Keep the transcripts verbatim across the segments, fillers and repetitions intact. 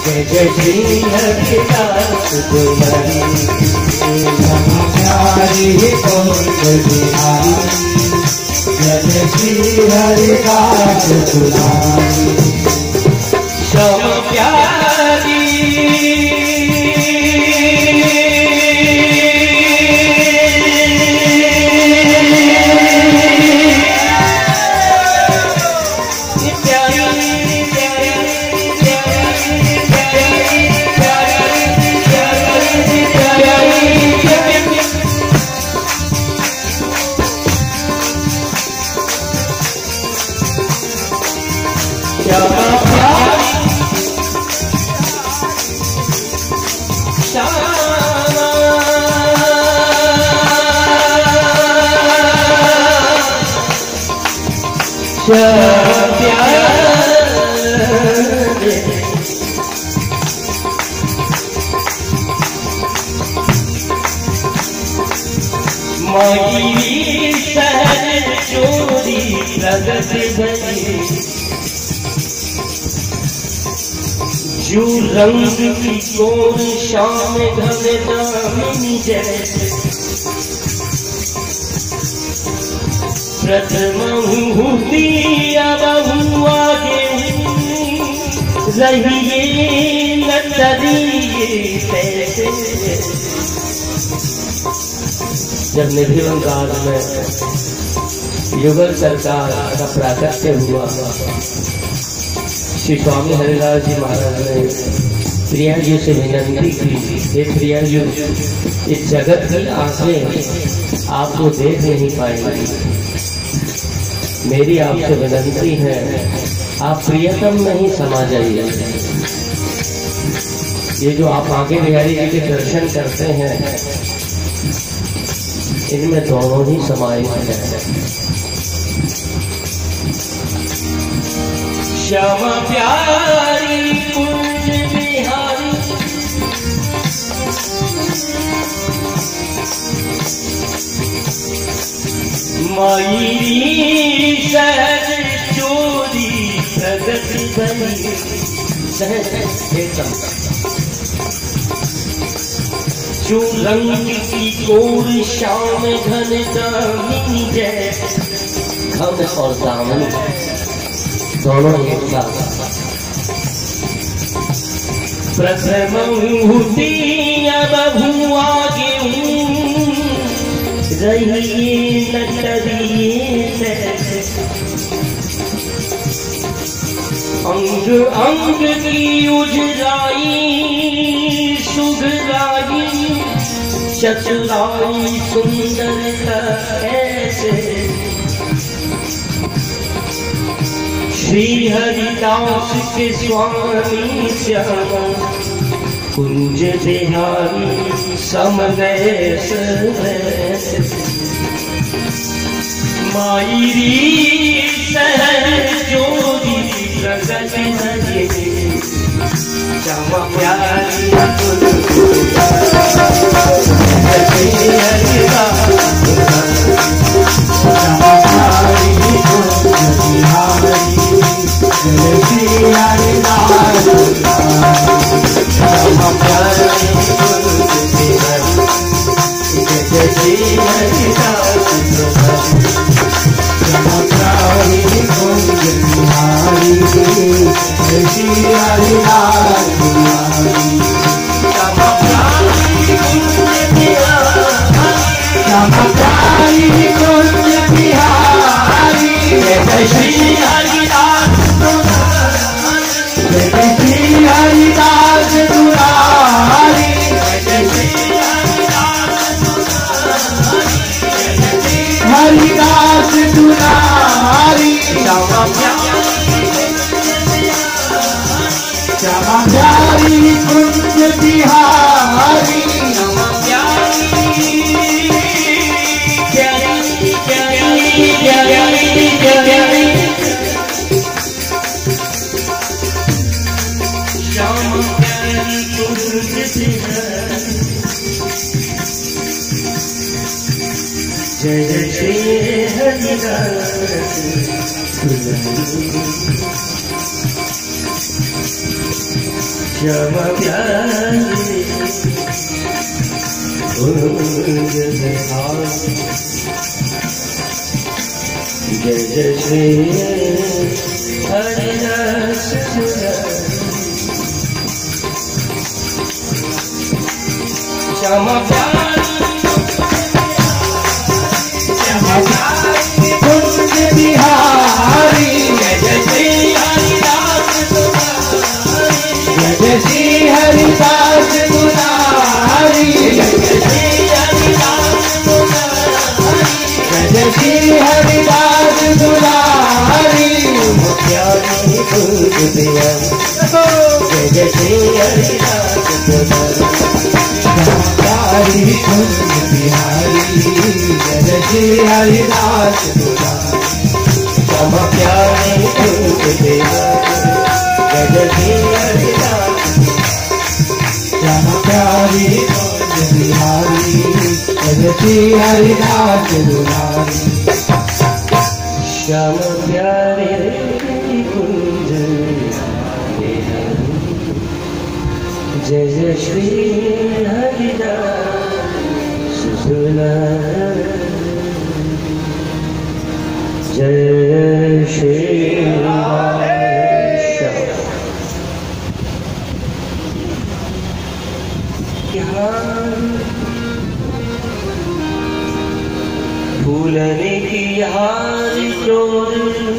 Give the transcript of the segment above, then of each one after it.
जय जय श्री हरिदास दुलारी, श्यामा प्यारी कुंज बिहारी, जय जय श्री हरिदास दुलारी, श्यामा प्यारी माई शहर चोरी प्रगट भई, जो रंग की कोर शाम घन दामिनी जैसे, प्रथम मुहूर्ती अब आगे रहिए न डरिए कैसे। जब निर्जीवन काल में युगल सरकार का प्राकट्य हुआ, श्री स्वामी हरिदास जी महाराज ने प्रिया जी से विनती की, हे प्रिया जी, इस जगत की आंखें आपको देख नहीं पाएंगी, मेरी आपसे विनती है आप प्रियतम में ही समा जाइए। ये जो आप आगे बिहारी जी के दर्शन करते हैं, इनमें दोनों ही समाये हैं। श्यामा प्यारी कुंज बिहारी, माई सहज चोरी प्रगट भई, सहज एकदम जो रंग की कोर शाम घन दामिनी जैसे, घन और दामन दोनों एक साथ। प्रथम मुहूर्ती अब आगे रहिए न डरिए, अंग अंग की उजराई सुघराई, चतुराई सुंदरता ऐसे, श्री हरिदास के स्वामी श्यामा कुंज बिहारी सम गए सहज, माई सहज चोरी प्रगट भई, श्यामा प्यारी हरिदास दुलारी, श्यामा प्यारी कुंज बिहारी, जय जय श्री हरिदास दुलारी। श्यामा प्यारी कुंज बिहारी जय जय श्री हरिदास श्यामा प्यारी श्यामा प्यारी कुंज बिहारी जय जय श्री हरिदास जय जय श्री हरिदास दुलारी जय जय श्री हरिदास दुलारी जय जय श्री हरिदास दुलारी प्यारी कुंज बिहारी जय जय श्री हरिदास दुलारी प्यारी कुंज बिहारी जय जय श्री हरिदास दुलारी श्यामा प्यारी कुंज बिहारी जय जय श्री हरिदास श्यामा प्यारी कुंज बिहारी जय जय श्री हरिदास दुलारी श्यामा प्यारी कुंज बिहारी जय जय श्री हरिदास दुलारी जय श्री फूलने की हार चोर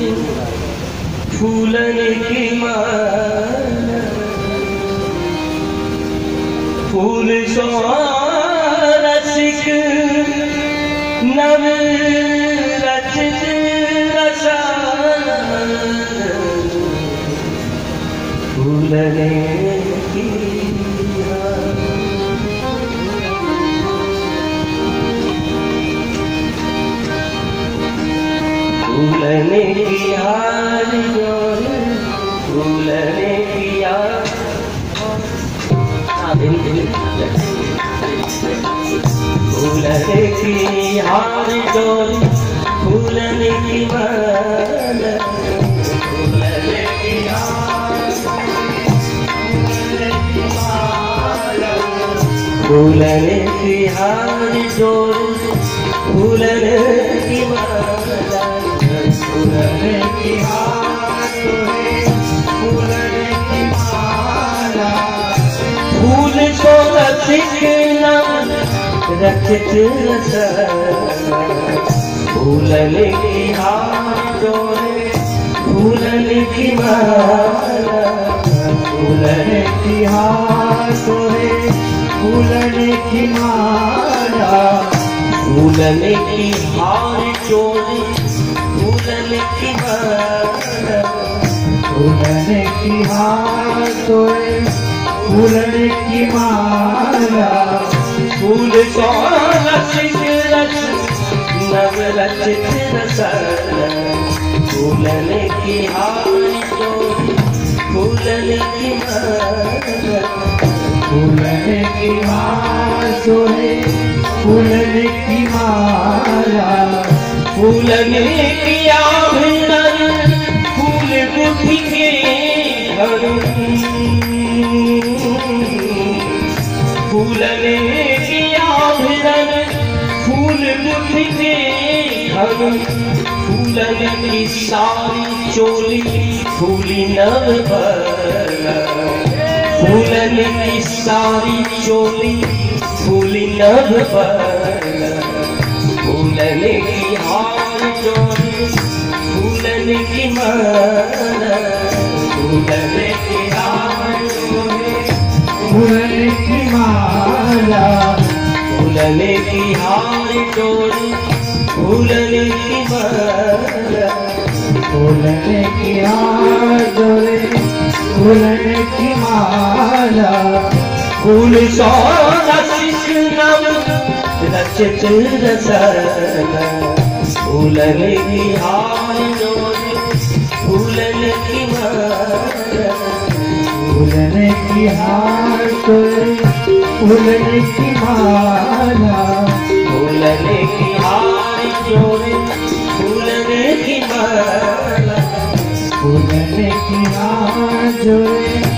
फूलने की माला फूल सो रसिक नव रचित रसा फूलने की फूलने की हार जोर फूलने की हार फूलने की हार जोर फूलने की माला फूलने की हार फूलने की हार जोर फूलने की माला फूलने की हार फूलने की माला फूल सो रसिक नव रचित रसा फूलने की हार डोरे फूलने की माला फूलने की हार डोरे फूलने की माला फूलने की हार चोरी फूलने की माला फूलने की हार तोरे फूलने की माला फूल सो रसिक रस नव रचित रसाला फूलने की हार तोरे फूलने की माला फूलने की हार तोरे फूलने की माला फूलने की आभरण फूल बुद्धि के घर फूलने की आभरण फूल बुद्धि के घर फूलने की सारी चोली फूली नव बला फूलने की सारी चोली फूली नभ बला फूलने की हार जोड़ी फूलने की माला फूलने की हार जोड़ी फूलने की माला फूलने की हार जोड़ी फूलने की माला फूलने की हार जोड़ी फूलने की माला फूल सो रसिक नव रचित रसाला फूलने की हार जोड़ी फूलने की माला फूलने की हार जोड़ी फूलने की माला फूलने की हार जोड़ी फूलने की माला फूलने की हार जोड़ी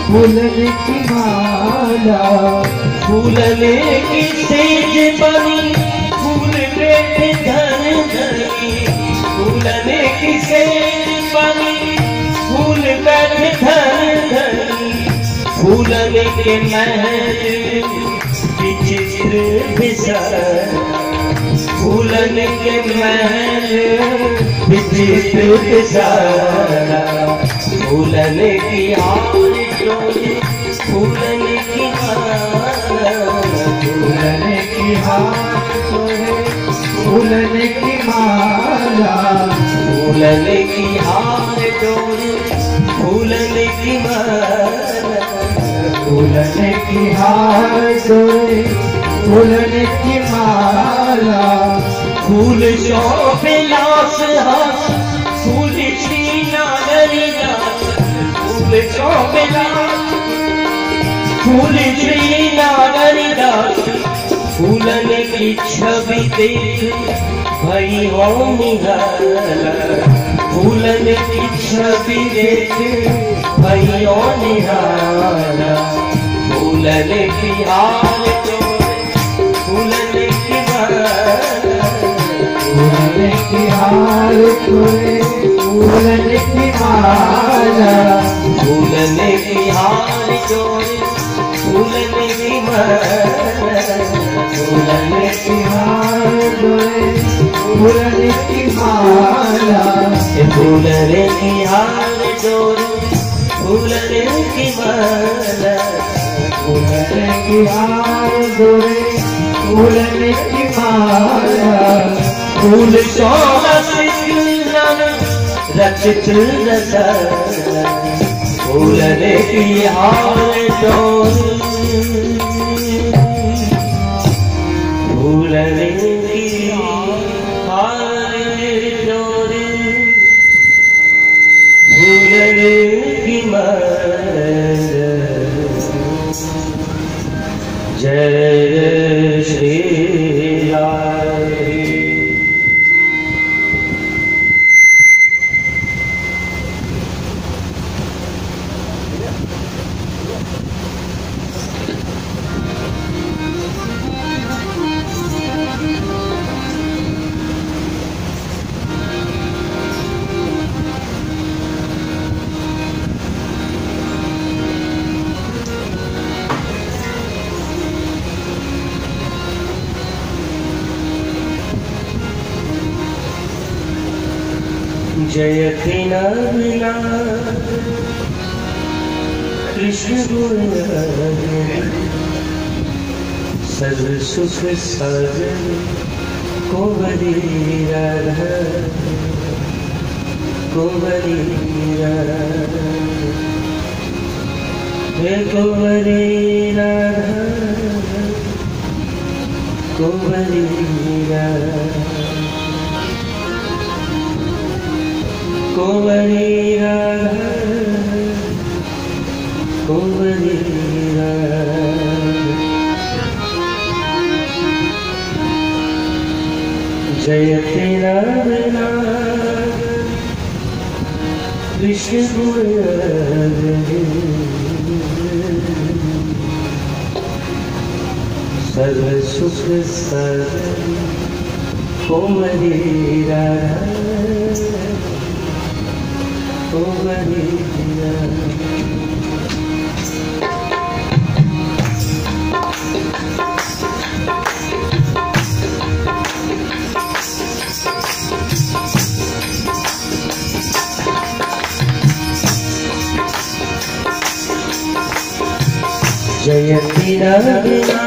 फूलने की माला, फूलने की सेज बनी, फूल बैठे धन धनी, फूलने की सेज बनी, फूल बैठे धन धनी, फूलने के महल विचित्र विचार, फूलने के महल विचित्र विचार, फूलने की हार चोरी, फूलने की माला, फूलने की हार चोरी, फूलने की माला, फूलने की हार चोरी, फूलने की माला, फूलने की हार चोरी, फूलने की माला, फूल शोभे लास हास, फूल छीना नरिदास, फूल शोभे लास, फूल छीना नरिदास, फूलने की छवि देख भई हो निहारा, फूलने की छवि देख भई हो निहारा, फूलने की हार चोरी, फूलने की माला, फूलने की हार चोरी, फूलने की माला, फूलने की हार चोरी, फूलने की माला, फूलने की हार चोरी, फूलने की माला, फूलने की हार चोरी, फूलने की माला, फूलने की हार चोरी, फूलने की माला, फूल सोलस रचित रचा, फूलने की हार चोरी, फूलने की हार चोरी, फूलने की माला। जय श्री राम। जय बिना बिना कृष्ण गुण सर्व सुख सागर कुंवरी राधा, कुंवरी राधा, हे कुंवरी राधा, कुंवरी राधा, कुंवरी राधा, कुंवरी राधा। जय तेरा बिना कृष्ण गुण सर्व सुख सागर कुंवरी राधा, कुंवरी राधा। जय तेरा बिना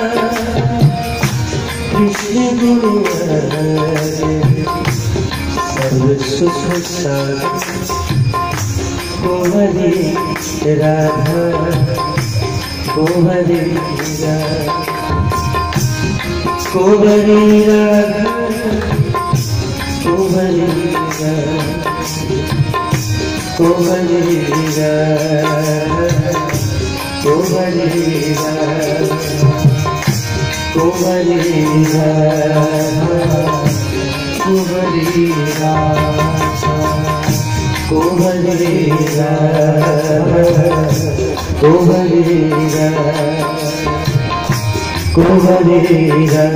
कृष्ण गुण सर्व सुख सागर कुंवरी राधा, कुंवरी राधा, कुंवरी राधा, कुंवरी राधा, कुंवरी राधा, कुंवरी राधा, कुंवरी राधा, कुंवरी राधा, कुंवरी राधा, कुंवरीरा कुंवरीरा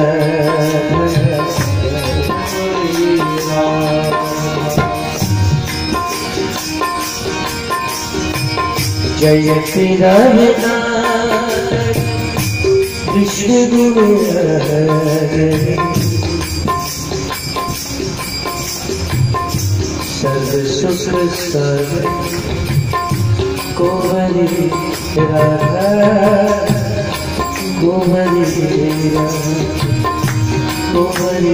जयति रघुनाथ कृष्ण गुरुरारे सर्व सुख सर्व कुंवरी राधा कुंवरी कुंवरी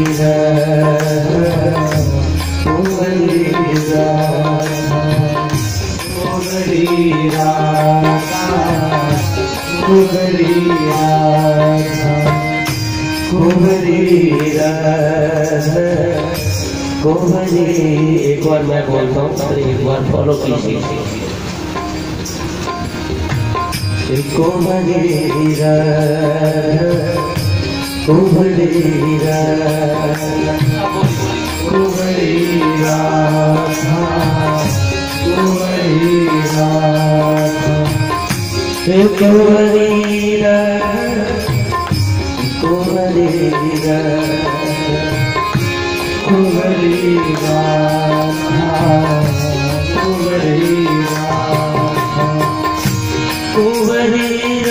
राधा कुंवरी राधा कुंवरी राधा कुंवरी राधा कुंवरी राधा कुंवरी। एक बार मैं बोलता हूँ और एक बार फॉलो कीजिए। कुंवरी राधा कुंवरी राधा कुंवरी राधा कुंवरी राधा कुंवरी राधा कुंवरी राधा कुंवरी राधा कुंवरी राधा कुंवरी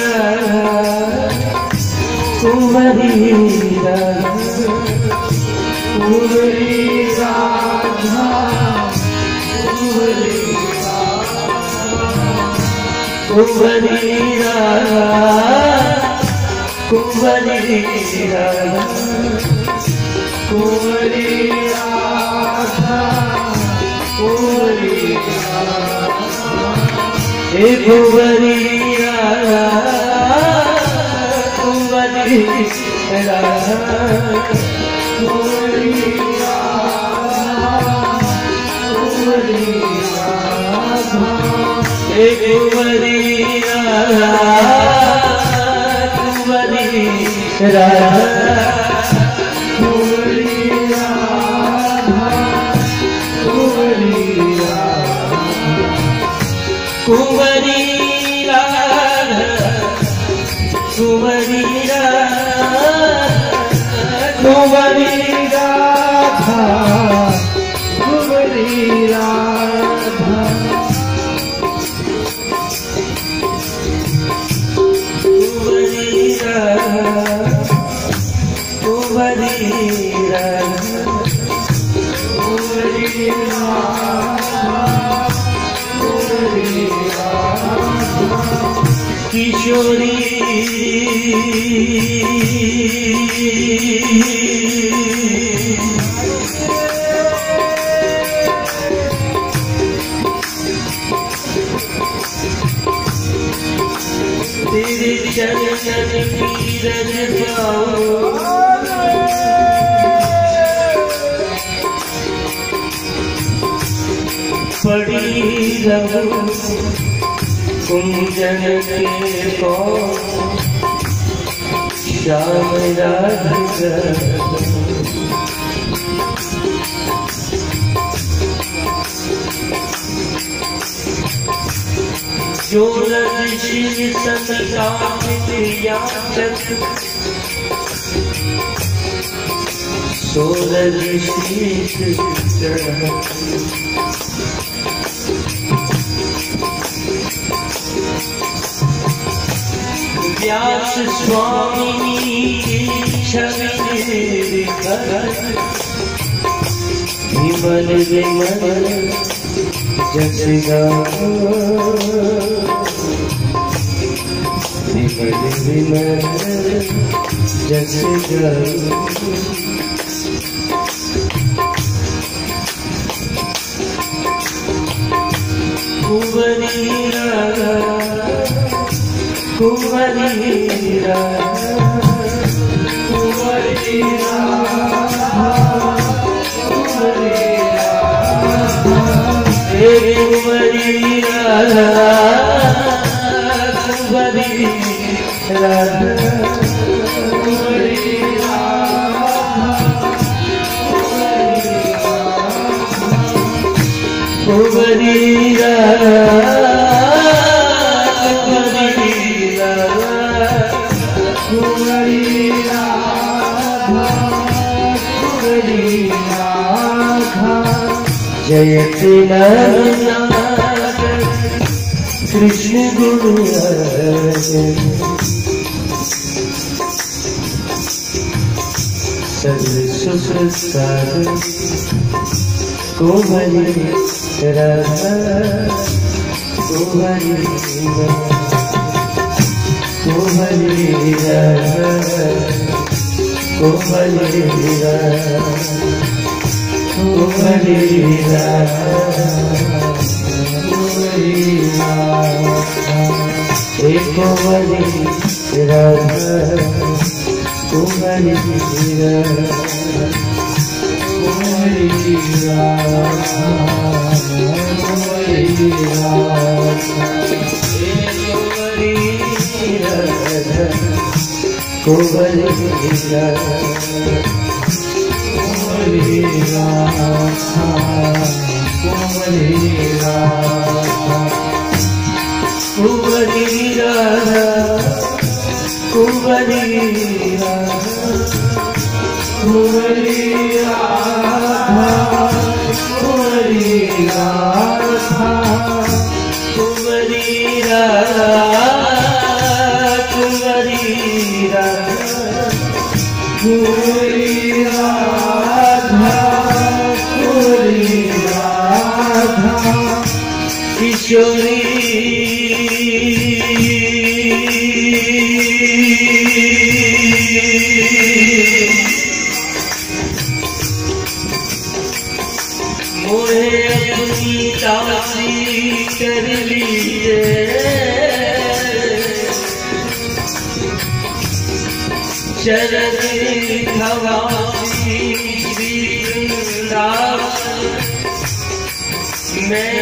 राधा कुंवरी राधा कुंवरी राधा कुंवरी कुंवरी राधा कुंवरी राधा कुंवरी राधा कुंवरी राधा हे कुंवरी राधा कुंवरी राधा कुंवरी राधा कुंवरी राधा हे कुंवरी राधा कुंवरी राधा कुंवरी राधा कुंवरी राधा कुंवरी राधा कुंवरी राधा कुंवरी राधा कुंवरी राधा कुंवरी राधा किशोरी तेरे चरण की रज पाओ पड़ी रहूं कुंजन के को श्याम राधिका जो ऋषि संकामित याचक सो ऋषि व्यास स्वामिनी छवि विमल विमल जस गाओ विमल विमल जस गाओ कुंवरी राधा कुंवरी राधा कुंवरी राधा कुंवरी राधा हे कुंवरी राधा कुंवरी राधा कुंवरी राधा कुंवरी राधा जयति नरनारायण कृष्ण गुरु अर्जन सर्व सुख सागर कोमल राधा कोमल कोमल राधा कोमल राधा कोमल राधा कोमल राधा कोमल किशोरी मोहे अपनी दासी कर लीजिए चरण खवासी श्री वृंदावन मैं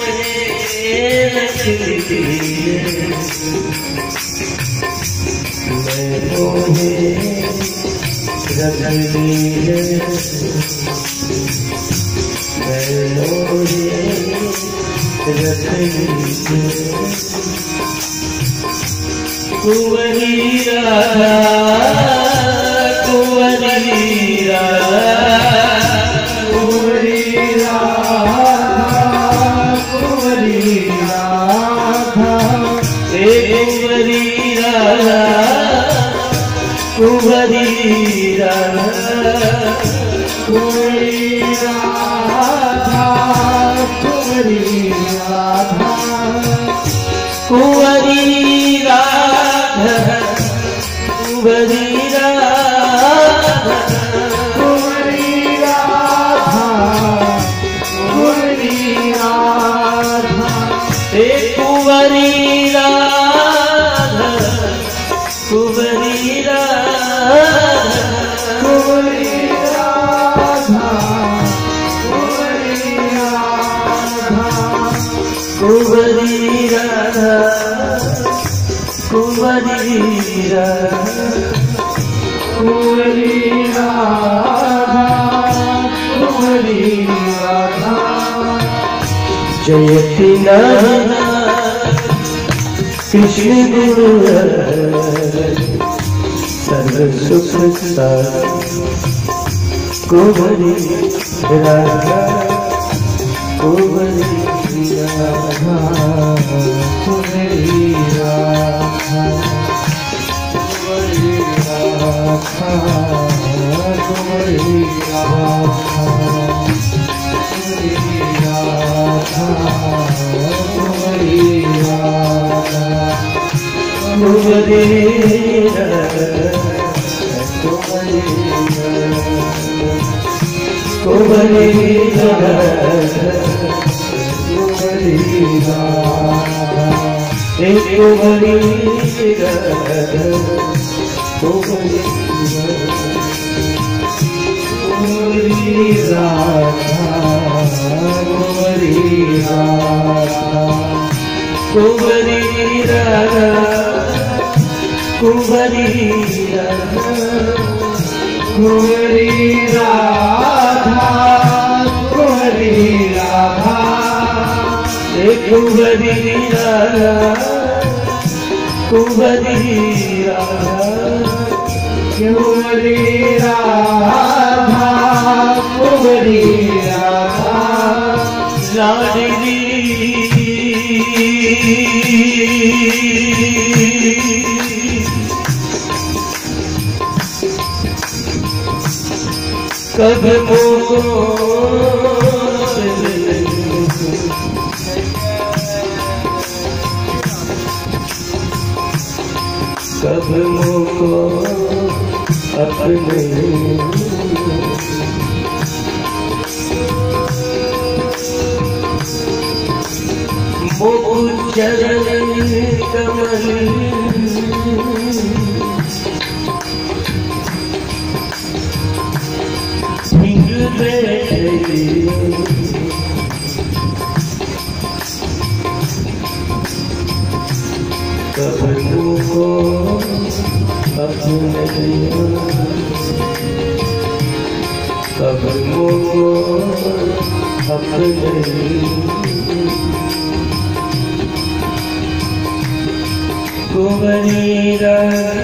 मैं मोहे रख लीजिए मैं मोहे रख लीजिए कुंवरी राधा कुंवरी राधा कुंवरी राधा कुंवरी राधा कुंवरी राधा कुंवरी राधा कुंवरी राधा कुंवरी राधा कुंवरी राधा कुंवरी राधा कुंवरी राधा कुंवरी राधा हे कुंवरी राधा कुंवरी राधा कुंवरी राधा कुंवरी राधा कुंवरी राधा कुंवरी राधा कुंवरी राधा जयति नारायण कृष्ण गुरु सर्व सुख सागर कुंवरी राधा कुंवरी राधा कुंवरी राधा कुंवरी राधा कुंवरी राधा कुंवरी राधा कुंवरी राधा कुंवरी राधा कुंवरी राधा कुंवरी राधा एक कुंवरी राधा कुंवरी राधा कुंवरी राधा कुंवरी राधा कुंवरी राधा कुंवरी राधा कुंवरी राधा कुंवरी राधा कुंवरी राधा कुंवरी राधा कुंवरी राधा लाडली कब मोको कब मोको अपने मोको चरण कमल कब मोको अपने कब मोको अपने कुंवरीरा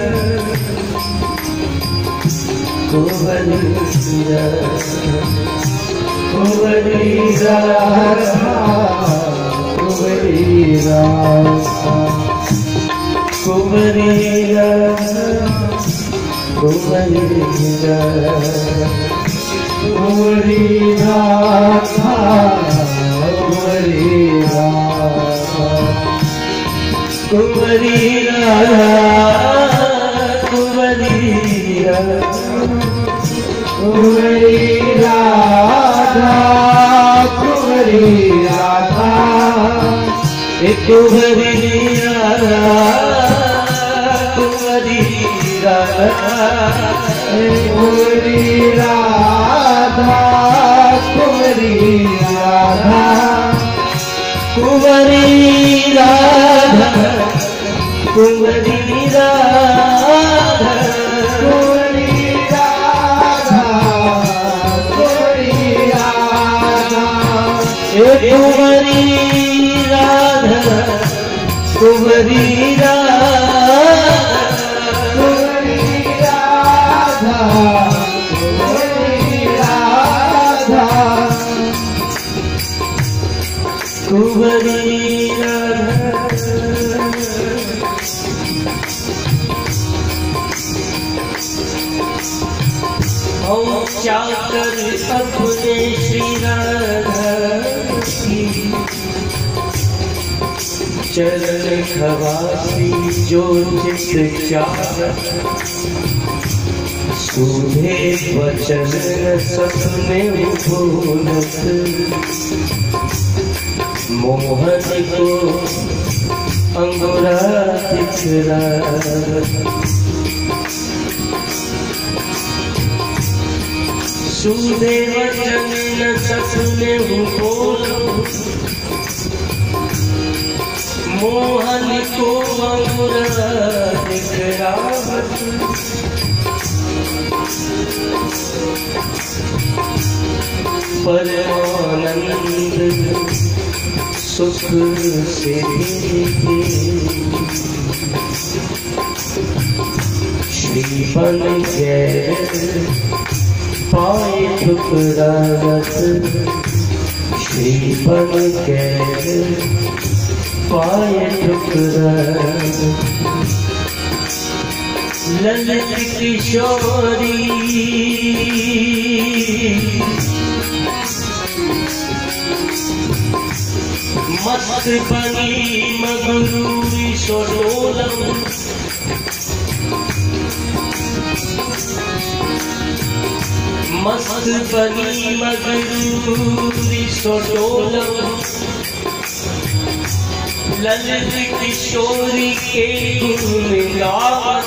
कुंवरीरा कुंवरीरा कुंवरीरा कुंवरीरा कुंवरीरा कुंवरीरा कुंवरीरा कुंवरीरा कुंवरीरा कुंवरी राधा कुंवरी राधा कुंवरी राधा कुंवरी राधा कुंवरी राधा कुंवरी राधा कुंवरी राधा कुंवरी राधा कुंवरी राधा कुंवरी राधा कुंवरी राधा कुंवरी राधा हम चाकर अपने श्री राधा चरण खवासी जो चित चाहत सूधे वचन सपने भूलत मोहन को अंगुरा दिखरा सूधे वचन सपने भूलत मोहन को अंगुरा दिखरावत परमानंद सुख से श्री बन गए पाए ठुकरावत श्री बन गए पाए ठुकरा ललित किशोरी मस्त बनी मगरूरी सोडोलम मस्त बनी मगरूरी सोडोलम ललित किशोरी के गुण गावत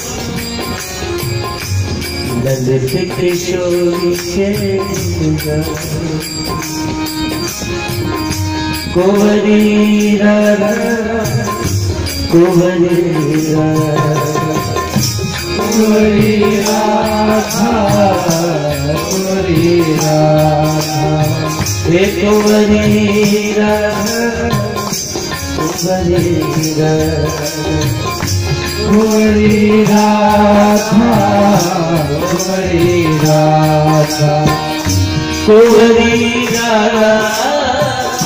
ललित किशोरी के गुण गावत कुंवरी राधा कुंवरी राधा कुंवरी राधा कुंवरी राधा हे कुंवरी राधा कुंवरी राधा कुंवरी राधा कुंवरी राधा कुंवरी राधा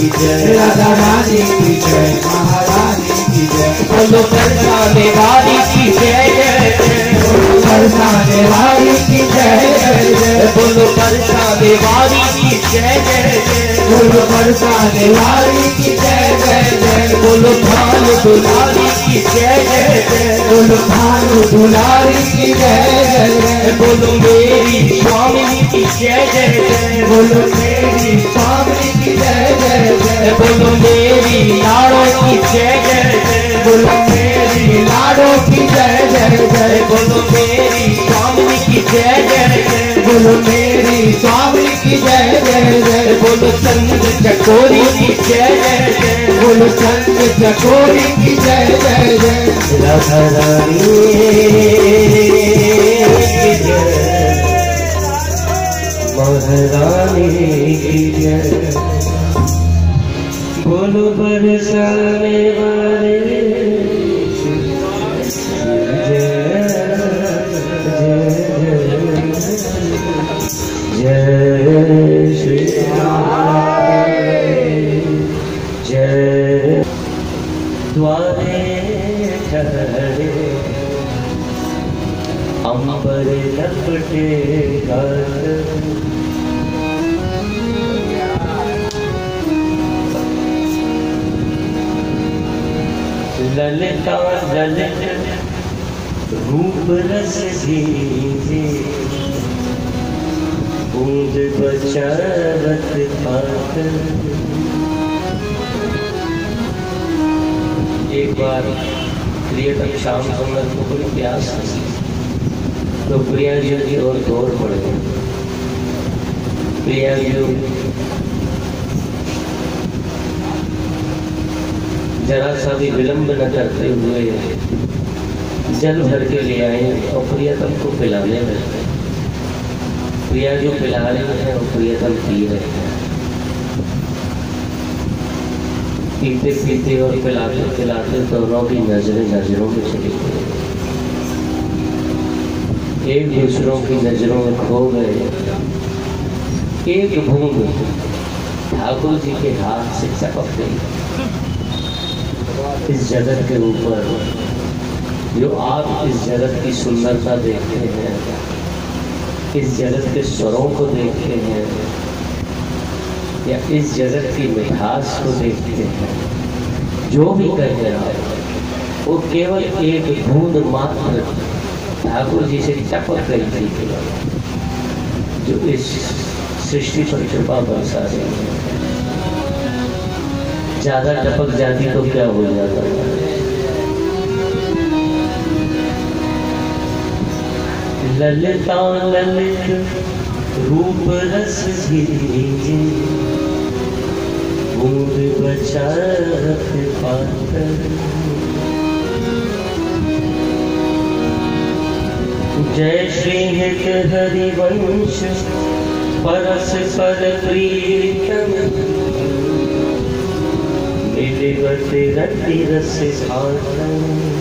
जय, राधा रानी की जय, महारानी की जय, बोलो बरसाने वाली की जय जय जय, बरसाने वाली की जय जय जय, बोलो बरसाने वाली की जय जय जय, बोलो बरसाने वाली की जय जय जय, बोलो भानु दुलारी की जय जय जय, बोलो भानु दुलारी की जय जय जय, बोलो मेरी स्वामी की जय जय जय, बोलो मेरी स्वामी की जय जय जय, बोलो मेरी लाड़ो की जय जय जय, बोलो मेरी लाडो की जय जय जय, बोलो मेरी स्वामी की जय जय जय, बोलो मेरी स्वामी की जय जय जय, बोलो चंद्र चकोरी की जय जय जय, बोलो चंद्र चकोरी की जय जय जय, राधा रानी की जय, महारानी की जय, बोलो बरसाने वाले जय जय जय श्री जय, द्वारे ठहरे अंबर लपटे गात, ललिता ललित रूप रस दीजे, बूंद बचावत पात। एक बार प्रियतम श्याम सुंदर को बड़ी प्यास थी, तो प्रिया जी की ओर दौड़ पड़ गई। प्रिया जी जरा सा भी विलंब न करते हुए जल भर के ले आए और प्रियतम को पिलाने लगे। प्रिया जो पिला रही है और प्रियतम पी रहे हैं। पीते पीते और पिलाते पिलाते दोनों की नजरें नजरों में चली गई, एक दूसरों की नजरों में खो गए। एक बूंद ठाकुर जी के हाथ से चपक गई। इस जगत के ऊपर जो आप इस जगत की सुंदरता देखते हैं, इस जगत के स्वरों को देखते हैं, या इस जगत की मिठास को देखते हैं, जो भी कहते हैं वो केवल एक बूंद मात्र ठाकुर जी से चपक गई थी, जो इस सृष्टि पर कृपा बरसा रही है। ज्यादा टपक जाती तो क्या हो जाता है। ललिता ललित रूप रस दीजे, बूंद बचावत पात। जय श्री हित हरिवंश परस पर प्रीतम, मिलिवत रति रस खातन।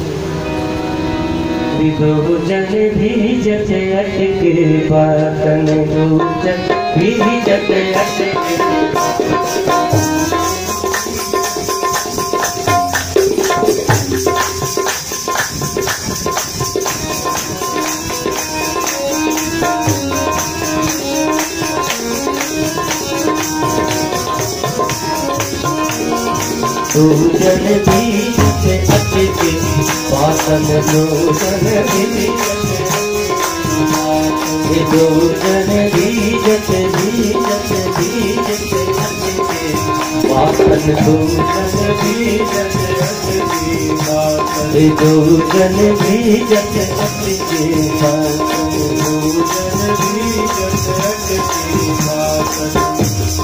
विभु जन भीजत अटके पातन, भूजन भीजत अटके। भूजन भीजत अटके पातन, भूजन भीजत, भूजन भीजत भीजत भीजत अटके पातन, भूजन भीजत अटके पातन, भूजन भीजत अटके पातन, भूजन भीजत अटके पातन।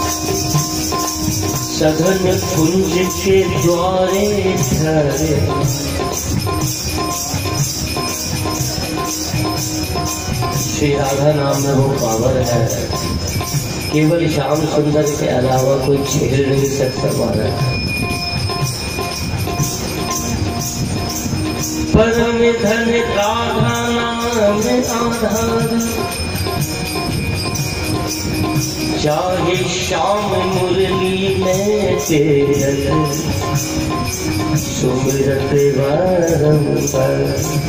सघन कुंज के द्वारे ठहरे, श्री राधा नाम में वो पावर है, केवल श्याम सुंदर के अलावा कोई झेल नहीं सकता मारा। परम धन राधा नाम आधार, चाहे श्याम मुरली में तेरत सुमिरत बारंबार।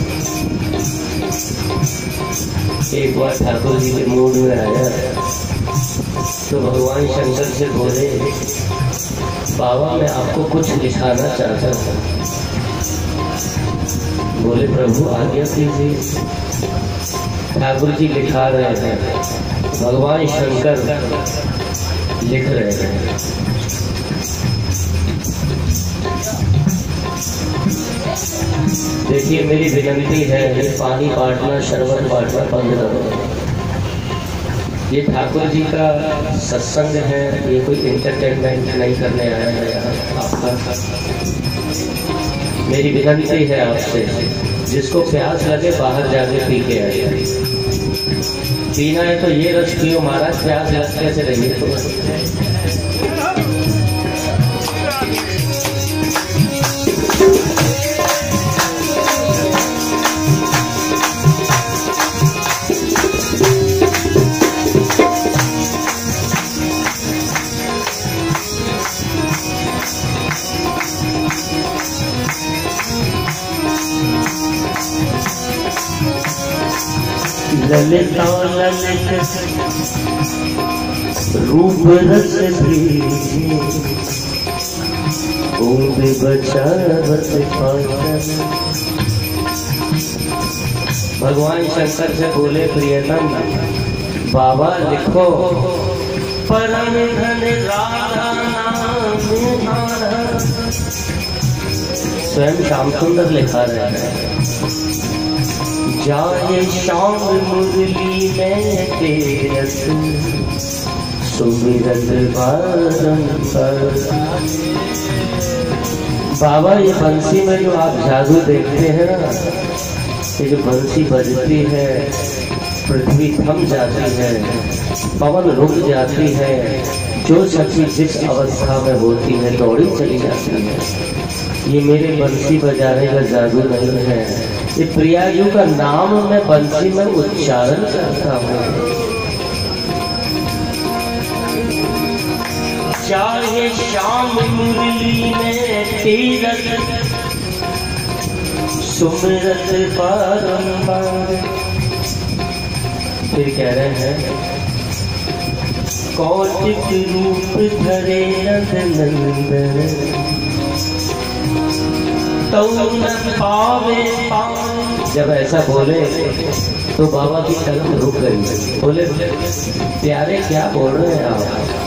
एक बार ठाकुर जी के मूड में आया तो भगवान शंकर से बोले, बाबा मैं आपको कुछ लिखाना चाहता हूँ। बोले प्रभु आज्ञा कीजिए। ठाकुर जी लिखा रहे हैं, भगवान शंकर लिख रहे हैं। देखिए मेरी विनती है, ये पानी बांटना शरबत बांटना बंद करो। ये ठाकुर जी का सत्संग है, ये कोई इंटरटेनमेंट नहीं करने आया है यहाँ आपका। मेरी विनती है आपसे, जिसको प्यास लगे बाहर जाके पी के आए। पीना है तो ये रस पियो महाराज, प्यास लग कैसे रही है तो। ललिता ललित रूप रस भी ऊंद बचावत पावन। भगवान शंकर से बोले, प्रियतम बाबा लिखो, परम धन राधा नाम निहारा। स्वयं श्याम सुंदर लिखा रहे हैं, जाए श्याम मुरली में तेरत सुमिरत बारंबार। बाबा ये बंसी में जो आप जादू देखते हैं ना, ये जो बंसी बजती है, पृथ्वी थम जाती है, पवन रुक जाती है, जो सखी जिस अवस्था में होती है दौड़ी चली जाती है। ये मेरे बंसी बजाने का जादू नहीं है, ये प्रियाजू का नाम मैं बंसी में उच्चारण करता हूँ। चाहे श्याम मुरली में तीरथ सुमिरत बारंबार। फिर कह रहे हैं, कौशिक रूप धरे नंदन तो न पावे पावे। जब ऐसा बोले तो बाबा की कलम रुक गई। बोले प्यारे क्या बोल रहे हैं आप?